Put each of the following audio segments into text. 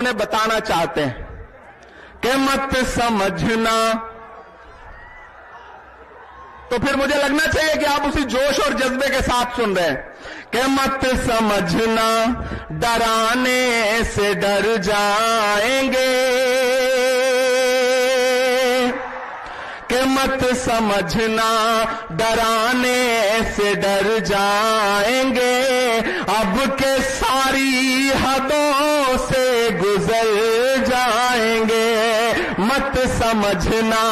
हमें बताना चाहते हैं कि मत समझना, तो फिर मुझे लगना चाहिए कि आप उसी जोश और जज्बे के साथ सुन रहे हैं कि मत समझना डराने से डर जाएंगे, कि मत समझना डराने से डर जाएंगे, अब के सारी हदों से गुजर जाएंगे। मत समझना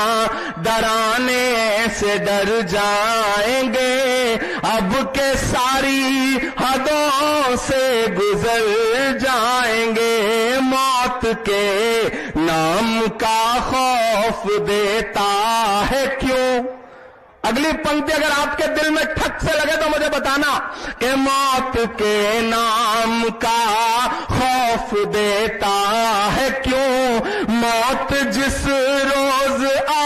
डराने से डर जाएंगे, अब के सारी हदों से गुजर जाएंगे। मौत के नाम का खौफ देता है क्यों? अगली पंक्ति अगर आपके दिल में ठक से लगे तो मुझे बताना कि मौत के नाम का खौफ देता है क्यों? मौत जिस रोज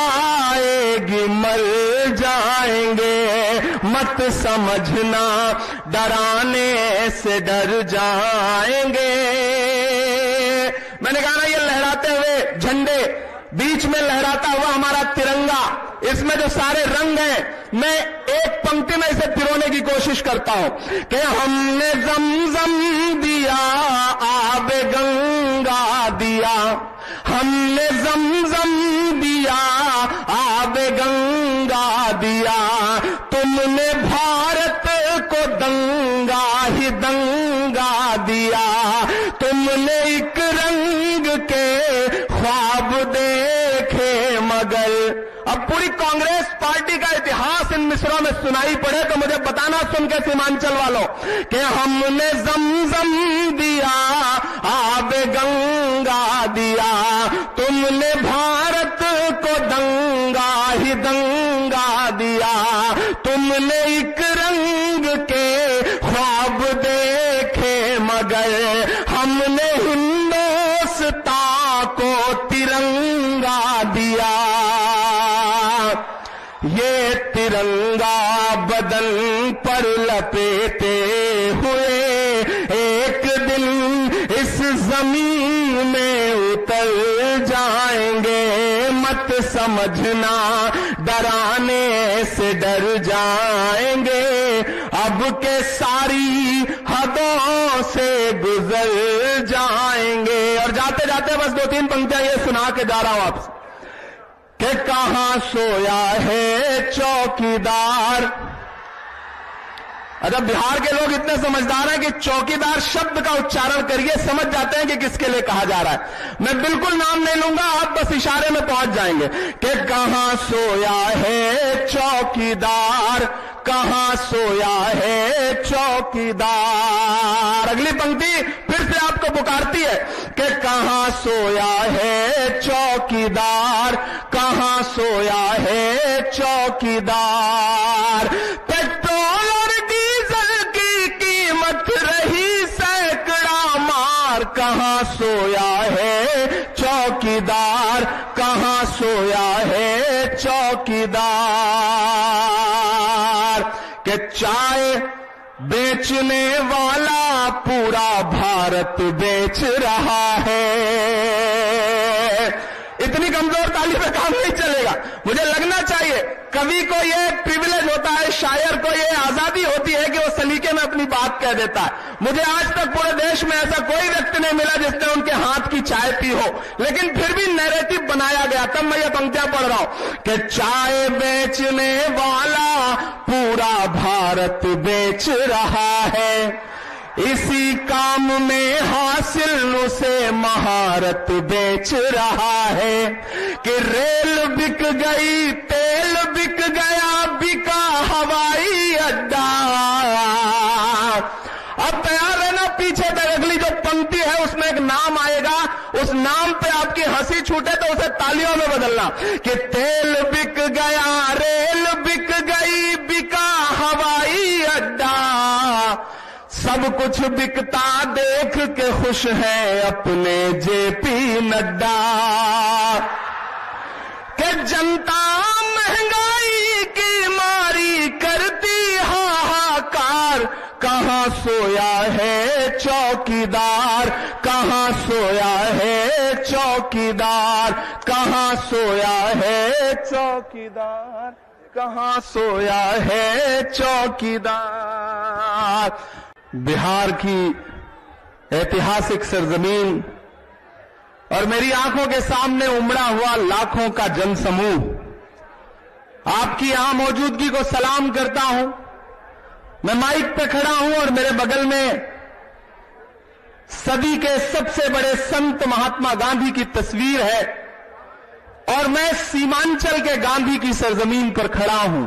आएगी मर जाएंगे। मत समझना डराने से डर जाएंगे। मैंने कहा ना, ये लहराते हुए झंडे, बीच में लहराता हुआ हमारा तिरंगा, इसमें जो सारे रंग हैं, मैं एक पंक्ति में इसे पिरोने की कोशिश करता हूं कि हमने ज़मज़म दिया, आबे गंगा दिया, हमने ज़मज़म दिया, आबे गंगा दिया, तुमने भारत को दंगा ही दंगा दिया, तुमने एक रंग के ख्वाब देखे मगर। अब पूरी कांग्रेस पार्टी का इतिहास इन मिसरों में सुनाई पड़े तो मुझे बताना सुन के सीमांचल वालों कि हमने ज़मज़म दिया, आबे गंगा दिया, तुमने भारत को दंगा ही दंगा दिया, तुमने एक रंग के ख्वाब देखे मगर हमने हिंदुस्तान को तिरंगा दिया। ये तिरंगा बदन पर लपेटे हुए एक दिन इस जमीन में उतर जाएंगे। मत समझना डराने से डर जाएंगे, अब के सारी हदों से गुजर जाएंगे। और जाते जाते बस 2-3 पंक्तियां ये सुना के जा रहा हूं आपसे कि कहां सोया है चौकीदार। अच्छा, बिहार के लोग इतने समझदार हैं कि चौकीदार शब्द का उच्चारण करिए, समझ जाते हैं कि किसके लिए कहा जा रहा है। मैं बिल्कुल नाम नहीं लूंगा, आप बस इशारे में पहुंच जाएंगे कि कहां सोया है चौकीदार, कहां सोया है चौकीदार। अगली पंक्ति फिर से आपको पुकारती है कि कहां सोया है चौकीदार, कहां सोया है चौकीदार। पेट्रोल और डीजल की कीमत रही सैकड़ा मार, कहां सोया है चौकीदार, कहां सोया है चौकीदार। कि चाय बेचने वाला पूरा भारत बेच रहा है। इतनी कमजोर ताली पे काम नहीं चलेगा। मुझे लगना चाहिए कवि को ये प्रिविलेज होता है, शायर को ये आजादी होती है कि वो सलीके में अपनी बात कह देता है। मुझे आज तक पूरे देश में ऐसा कोई व्यक्ति नहीं मिला जिसने उनके हाथ की चाय पी हो, लेकिन फिर भी नैरेटिव बनाया गया। तब मैं ये पंक्तियां पढ़ रहा हूं कि चाय बेचने वाला पूरा भारत बेच रहा है, इसी काम में हासिल उसे महारत बेच रहा है। कि रेल बिक गई, तेल बिक गया, बिका हवाई अड्डा। अब तैयार रहना, पीछे तक अगली जो पंक्ति है उसमें एक नाम आएगा, उस नाम पे आपकी हंसी छूटे तो उसे तालियों में बदलना कि तेल बिक गया, रेल बिक गई, बिका हवाई अड्डा। सब कुछ बिकता देख के खुश है अपने जेपी नड्डा। कि जनता महंगाई की मारी करती हाहाकार, कहां सोया है चौकीदार, कहां सोया है चौकीदार, कहां सोया है चौकीदार, कहां सोया है चौकीदार। बिहार की ऐतिहासिक सरजमीन और मेरी आंखों के सामने उमड़ा हुआ लाखों का जनसमूह, आपकी यहां मौजूदगी को सलाम करता हूं। मैं माइक पे खड़ा हूं और मेरे बगल में सदी के सबसे बड़े संत महात्मा गांधी की तस्वीर है और मैं सीमांचल के गांधी की सरजमीन पर खड़ा हूं।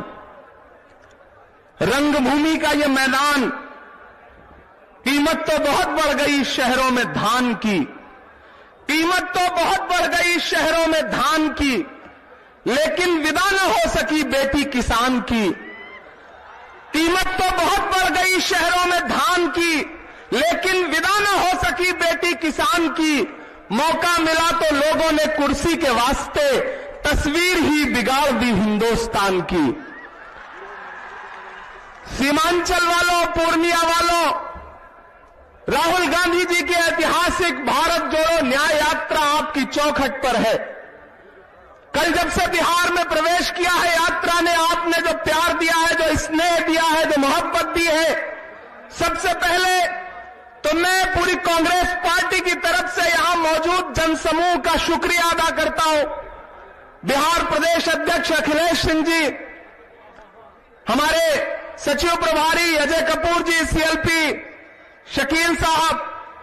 रंगभूमि का यह मैदान, कीमत तो बहुत बढ़ गई शहरों में धान की, कीमत तो बहुत बढ़ गई शहरों में धान की, लेकिन विदा न हो सकी बेटी किसान की। कीमत तो बहुत बढ़ गई शहरों में धान की, लेकिन विदा न हो सकी बेटी किसान की। मौका मिला तो लोगों ने कुर्सी के वास्ते तस्वीर ही बिगाड़ दी हिंदुस्तान की। सीमांचल वालों, पूर्णिया वालों, राहुल गांधी जी की ऐतिहासिक भारत जोड़ो न्याय यात्रा आपकी चौखट पर है। कल जब से बिहार में प्रवेश किया है यात्रा ने, आपने जो प्यार दिया है, जो स्नेह दिया है, जो मोहब्बत दी है, सबसे पहले तो मैं पूरी कांग्रेस पार्टी की तरफ से यहां मौजूद जनसमूह का शुक्रिया अदा करता हूं। बिहार प्रदेश अध्यक्ष अखिलेश सिंह जी, हमारे सचिव प्रभारी अजय कपूर जी, सीएलपी शकील साहब,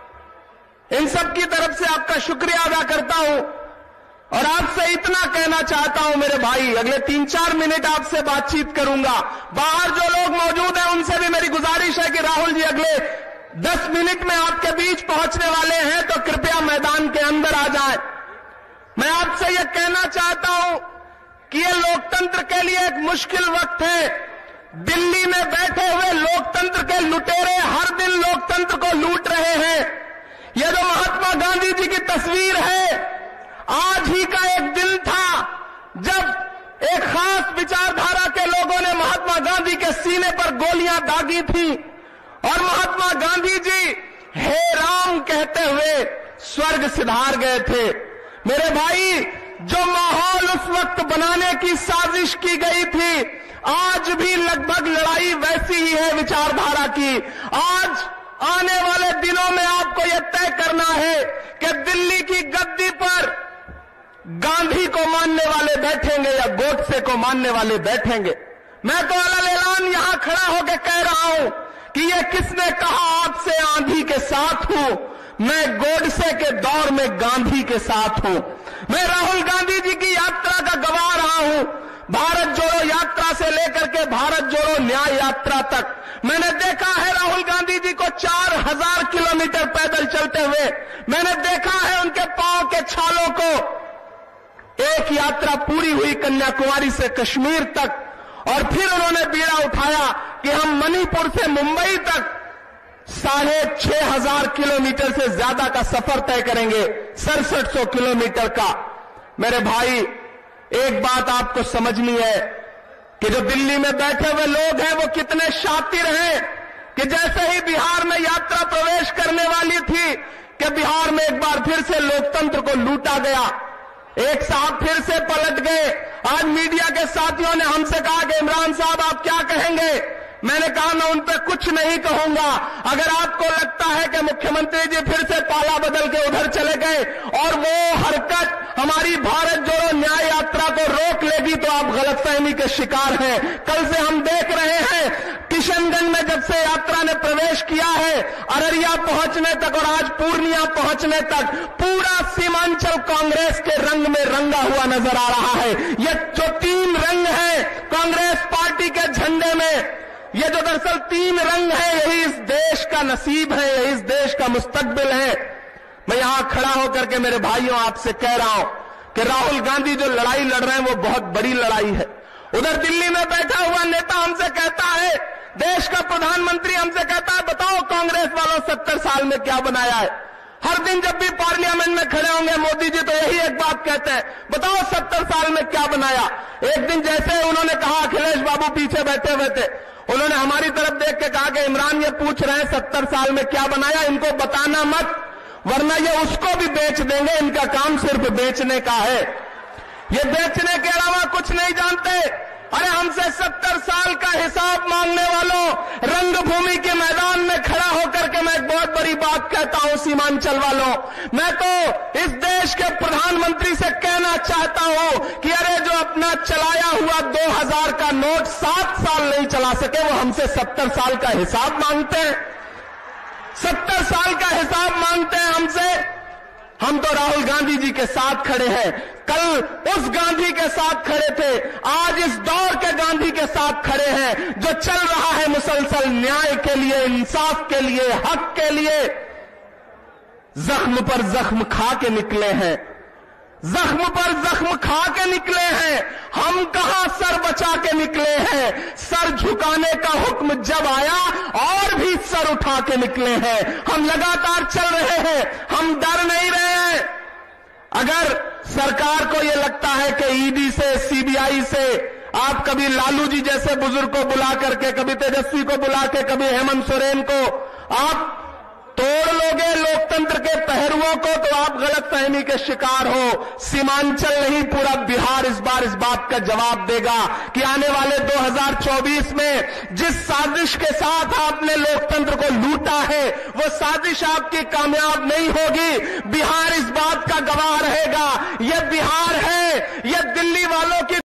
इन सब की तरफ से आपका शुक्रिया अदा करता हूं और आपसे इतना कहना चाहता हूं मेरे भाई, अगले 3-4 मिनट आपसे बातचीत करूंगा। बाहर जो लोग मौजूद हैं उनसे भी मेरी गुजारिश है कि राहुल जी अगले 10 मिनट में आपके बीच पहुंचने वाले हैं, तो कृपया मैदान के अंदर आ जाएं। मैं आपसे यह कहना चाहता हूं कि यह लोकतंत्र के लिए एक मुश्किल वक्त है। दिल्ली में बैठे हुए लोकतंत्र के लुटेरे हर दिन लोकतंत्र को लूट रहे हैं। यह जो महात्मा गांधी जी की तस्वीर है, आज ही का एक दिन था जब एक खास विचारधारा के लोगों ने महात्मा गांधी के सीने पर गोलियां दागी थी और महात्मा गांधी जी हे राम कहते हुए स्वर्ग सिधार गए थे। मेरे भाई, जो माहौल उस वक्त बनाने की साजिश की गई थी, आज भी लगभग लड़ाई वैसी ही है विचारधारा की। आज आने वाले दिनों में आपको यह तय करना है कि दिल्ली की गद्दी पर गांधी को मानने वाले बैठेंगे या गोडसे को मानने वाले बैठेंगे। मैं तो अलग ऐलान यहां खड़ा होकर कह रहा हूं कि यह किसने कहा आपसे आंधी के साथ हूं, मैं गोडसे के दौर में गांधी के साथ हूं। मैं राहुल गांधी जी की यात्रा का गवाह रहा हूं, भारत जोड़ो यात्रा से लेकर के भारत जोड़ो न्याय यात्रा तक। मैंने देखा है राहुल गांधी जी को 4000 किलोमीटर पैदल चलते हुए, मैंने देखा है उनके पांव के छालों को। एक यात्रा पूरी हुई कन्याकुमारी से कश्मीर तक और फिर उन्होंने बीड़ा उठाया कि हम मणिपुर से मुंबई तक 6500 किलोमीटर से ज्यादा का सफर तय करेंगे, 6700 किलोमीटर का। मेरे भाई, एक बात आपको समझनी है कि जो दिल्ली में बैठे हुए लोग हैं वो कितने शातिर हैं कि जैसे ही बिहार में यात्रा प्रवेश करने वाली थी कि बिहार में एक बार फिर से लोकतंत्र को लूटा गया। एक साहब फिर से पलट गए। आज मीडिया के साथियों ने हमसे कहा कि इमरान साहब आप क्या कहेंगे। मैंने कहा मैं उन पर कुछ नहीं कहूंगा। अगर आपको लगता है कि मुख्यमंत्री जी फिर से पाला बदल के उधर चले गए और वो हरकत हमारी भारत जोड़ो न्याय यात्रा को रोक लेगी तो आप गलतफहमी के शिकार हैं। कल से हम देख रहे हैं किशनगंज में जब से यात्रा ने प्रवेश किया है, अररिया पहुंचने तक और आज पूर्णिया पहुंचने तक पूरा सीमांचल कांग्रेस के रंग में रंगा हुआ नजर आ रहा है। ये जो 3 रंग है कांग्रेस पार्टी के झंडे में, ये जो दरअसल 3 रंग है, यही इस देश का नसीब है, यही इस देश का मुस्तकबिल है। मैं यहां खड़ा होकर के मेरे भाइयों आपसे कह रहा हूं कि राहुल गांधी जो लड़ाई लड़ रहे हैं वो बहुत बड़ी लड़ाई है। उधर दिल्ली में बैठा हुआ नेता हमसे कहता है, देश का प्रधानमंत्री हमसे कहता है बताओ कांग्रेस वालों 70 साल में क्या बनाया है। हर दिन जब भी पार्लियामेंट में खड़े होंगे मोदी जी तो यही एक बात कहते हैं, बताओ 70 साल में क्या बनाया। एक दिन जैसे उन्होंने कहा, अखिलेश बाबू पीछे बैठे हुए थे, उन्होंने हमारी तरफ देख के कहा कि इमरान ये पूछ रहे हैं 70 साल में क्या बनाया, इनको बताना मत। वरना ये उसको भी बेच देंगे। इनका काम सिर्फ बेचने का है, ये बेचने के अलावा कुछ नहीं जानते। अरे हमसे 70 साल का हिसाब मांगने वालों, रंगभूमि के मैदान में खड़ा होकर के मैं एक बहुत बड़ी बात कहता हूं सीमांचल वालों, मैं तो इस देश के प्रधानमंत्री से कहना चाहता हूं कि अरे जो अपना चलाया हुआ 2000 का नोट 7 साल नहीं चला सके, वो हमसे 70 साल का हिसाब मांगते हैं, 70 साल का हिसाब मांगते हैं हमसे। हम तो राहुल गांधी जी के साथ खड़े हैं, कल उस गांधी के साथ खड़े थे, आज इस दौर के गांधी के साथ खड़े हैं जो चल रहा है मुसलसल न्याय के लिए, इंसाफ के लिए, हक के लिए। जख्म पर जख्म खा के निकले हैं, जख्म पर जख्म खा के निकले हैं। हम कहां सर बचा के निकले हैं, सर झुकाने का हुक्म जब आया और भी सर उठा के निकले हैं। हम लगातार चल रहे हैं, हम डर नहीं रहे हैं। अगर सरकार को यह लगता है कि ईडी से, सीबीआई से आप कभी लालू जी जैसे बुजुर्ग को बुला करके, कभी तेजस्वी को बुला के, कभी हेमंत सोरेन को आप तोड़ लोगे लोकतंत्र के पहरुओं को, तो आप गलतफहमी के शिकार हो। सीमांचल नहीं, पूरा बिहार इस बार इस बात का जवाब देगा कि आने वाले 2024 में जिस साजिश के साथ आपने लोकतंत्र को लूटा है, वो साजिश आपकी कामयाब नहीं होगी। बिहार इस बात का गवाह रहेगा। यह बिहार है, यह दिल्ली वालों की